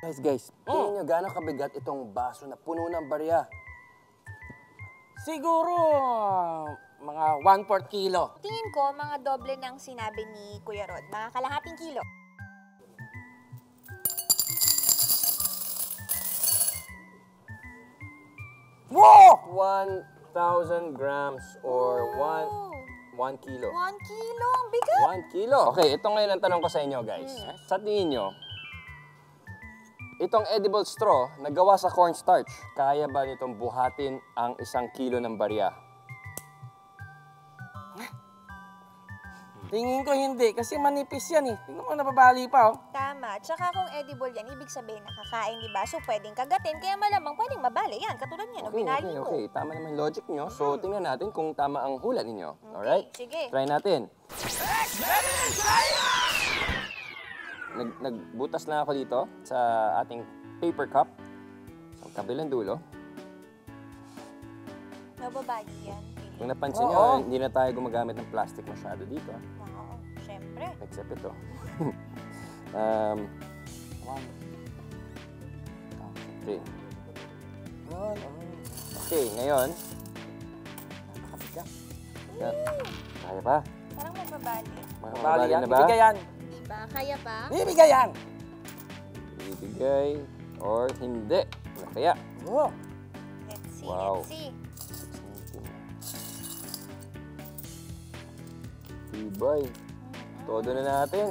Guys, tingnan nyo gaano kabigat itong baso na puno ng barya. Siguro, mga 1/4 kilo. Tingin ko, mga doble ng sinabi ni Kuya Rod. Mga kalahating kilo. Wow! 1,000 grams or 1 kilo. 1 kilo, ang bigat. 1 kilo. Okay, ito ngayon ang tanong ko sa inyo, guys. Sa tingin nyo, itong edible straw na gawa sa cornstarch, kaya ba nitong buhatin ang 1 kilo ng barya? Tingin ko hindi, kasi manipis yan eh. Tingnan mo, nababali pa oh. Tama. Tsaka kung edible yan, ibig sabihin nakakain, di ba? So, pwedeng kagatin, kaya malamang pwedeng mabali yan. Katulad yan, binali mo. Okay. Tama naman logic nyo. So, tingnan natin kung tama ang hula ninyo. Alright? Sige. Try natin. Nagbutas na ako dito sa ating paper cup. Sa kabilang dulo. Nababali yan. Kung napansin nyo, hindi na tayo gumagamit ng plastic masyado dito. Oo, syempre. Except ito. Okay. Okay, ngayon. Napakabigat. Kaya pa? Parang mababali. Makakabali yan, na ba? ibigay yan. Diba? Kaya pa? Ibigay yan! Ibigay or hindi. Ano kaya? Oh. Let's see, Wow. let's see. Tibay. Todo na natin.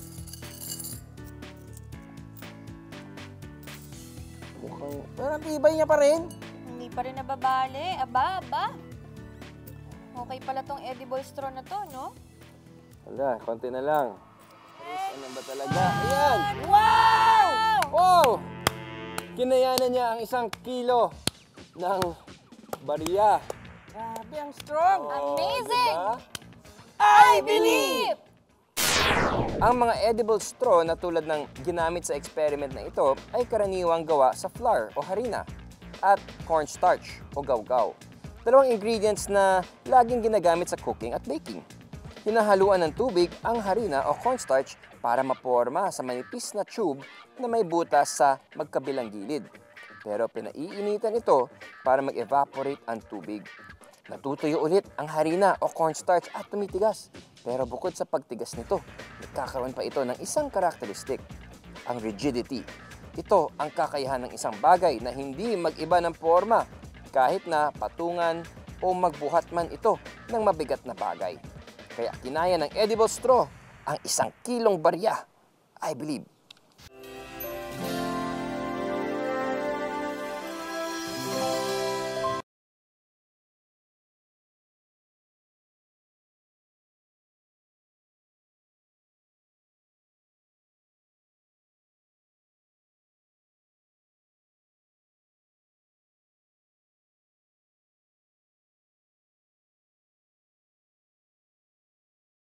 Mukhang... Pero ang tibay niya pa rin. Hindi pa rin nababali. Aba. Okay pala tong edible straw na to, no? Wala, konti na lang. Ano ba talaga? Ayan! Wow! Wow! Kinayanan niya ang 1 kilo ng barya. Grabe, ang strong! Amazing! Diba? I believe! Ang mga edible straw na tulad ng ginamit sa experiment na ito ay karaniwang gawa sa flour o harina at cornstarch o gawgaw. Dalawang ingredients na laging ginagamit sa cooking at baking. Hinahaluan ng tubig ang harina o cornstarch para maporma sa manipis na tube na may butas sa magkabilang gilid. Pero pinaiinitan ito para mag-evaporate ang tubig. Natutuyo ulit ang harina o cornstarch at tumitigas. Pero bukod sa pagtigas nito, nagkakaroon pa ito ng isang karakteristik, ang rigidity. Ito ang kakayahan ng isang bagay na hindi mag-iba ng forma kahit na patungan o magbuhat man ito ng mabigat na bagay. Kaya kinaya ng edible straw ang 1 kilong barya. I believe.